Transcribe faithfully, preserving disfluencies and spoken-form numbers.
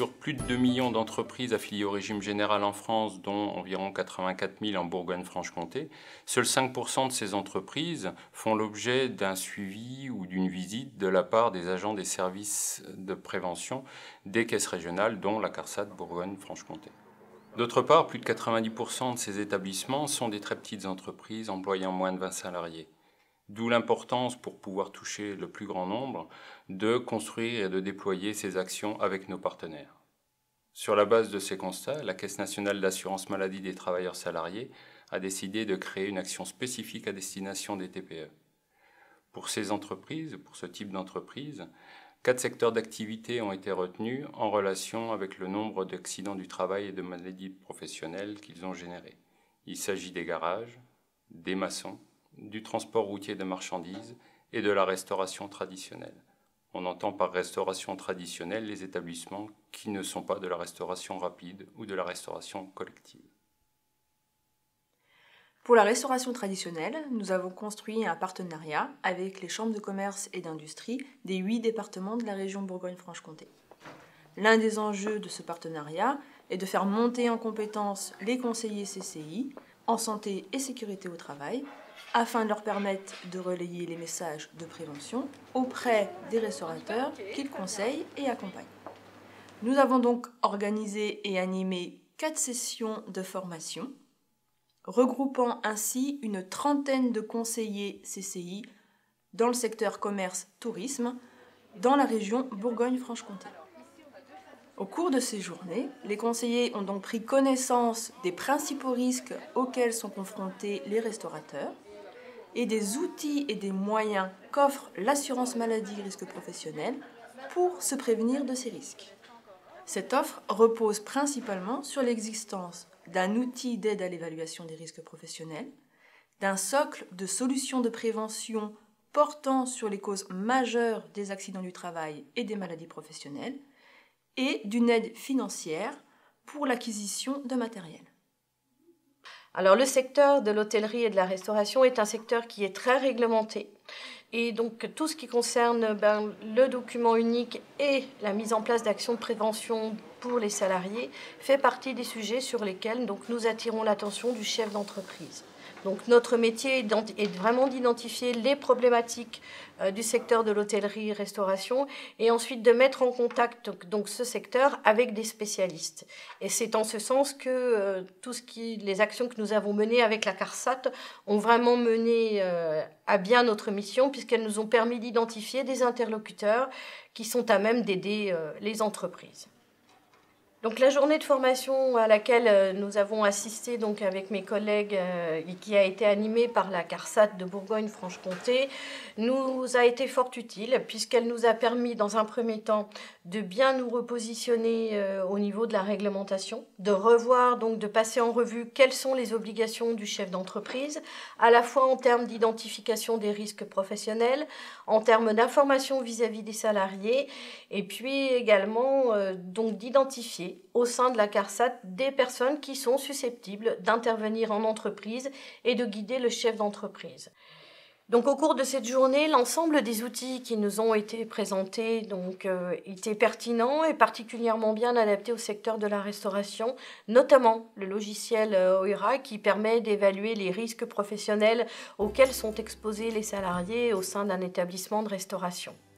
Sur plus de deux millions d'entreprises affiliées au régime général en France, dont environ quatre-vingt-quatre mille en Bourgogne-Franche-Comté, seuls cinq pour cent de ces entreprises font l'objet d'un suivi ou d'une visite de la part des agents des services de prévention des caisses régionales, dont la CARSAT Bourgogne-Franche-Comté. D'autre part, plus de quatre-vingt-dix pour cent de ces établissements sont des très petites entreprises employant moins de vingt salariés. D'où l'importance, pour pouvoir toucher le plus grand nombre, de construire et de déployer ces actions avec nos partenaires. Sur la base de ces constats, la Caisse nationale d'assurance maladie des travailleurs salariés a décidé de créer une action spécifique à destination des T P E. Pour ces entreprises, pour ce type d'entreprise, quatre secteurs d'activité ont été retenus en relation avec le nombre d'accidents du travail et de maladies professionnelles qu'ils ont générés. Il s'agit des garages, des maçons, du transport routier de marchandises et de la restauration traditionnelle. On entend par restauration traditionnelle les établissements qui ne sont pas de la restauration rapide ou de la restauration collective. Pour la restauration traditionnelle, nous avons construit un partenariat avec les chambres de commerce et d'industrie des huit départements de la région Bourgogne-Franche-Comté. L'un des enjeux de ce partenariat est de faire monter en compétence les conseillers C C I en santé et sécurité au travail, afin de leur permettre de relayer les messages de prévention auprès des restaurateurs qu'ils conseillent et accompagnent. Nous avons donc organisé et animé quatre sessions de formation, regroupant ainsi une trentaine de conseillers C C I dans le secteur commerce-tourisme dans la région Bourgogne-Franche-Comté. Au cours de ces journées, les conseillers ont donc pris connaissance des principaux risques auxquels sont confrontés les restaurateurs et des outils et des moyens qu'offre l'assurance maladie risque professionnel pour se prévenir de ces risques. Cette offre repose principalement sur l'existence d'un outil d'aide à l'évaluation des risques professionnels, d'un socle de solutions de prévention portant sur les causes majeures des accidents du travail et des maladies professionnelles, et d'une aide financière pour l'acquisition de matériel. Alors le secteur de l'hôtellerie et de la restauration est un secteur qui est très réglementé. Et donc tout ce qui concerne ben, le document unique et la mise en place d'actions de prévention pour les salariés fait partie des sujets sur lesquels donc, nous attirons l'attention du chef d'entreprise. Donc notre métier est vraiment d'identifier les problématiques euh, du secteur de l'hôtellerie-restauration et ensuite de mettre en contact donc, donc ce secteur avec des spécialistes. Et c'est en ce sens que euh, tout ce qui, les actions que nous avons menées avec la CARSAT ont vraiment mené euh, à bien notre mission puisqu'elles nous ont permis d'identifier des interlocuteurs qui sont à même d'aider euh, les entreprises. Donc la journée de formation à laquelle nous avons assisté donc avec mes collègues euh, et qui a été animée par la CARSAT de Bourgogne-Franche-Comté nous a été fort utile puisqu'elle nous a permis dans un premier temps de bien nous repositionner euh, au niveau de la réglementation, de revoir donc de passer en revue quelles sont les obligations du chef d'entreprise, à la fois en termes d'identification des risques professionnels, en termes d'information vis-à-vis des salariés et puis également euh, donc d'identifier au sein de la CARSAT des personnes qui sont susceptibles d'intervenir en entreprise et de guider le chef d'entreprise. Donc au cours de cette journée, l'ensemble des outils qui nous ont été présentés donc, euh, étaient pertinents et particulièrement bien adaptés au secteur de la restauration, notamment le logiciel euh, OIRA qui permet d'évaluer les risques professionnels auxquels sont exposés les salariés au sein d'un établissement de restauration.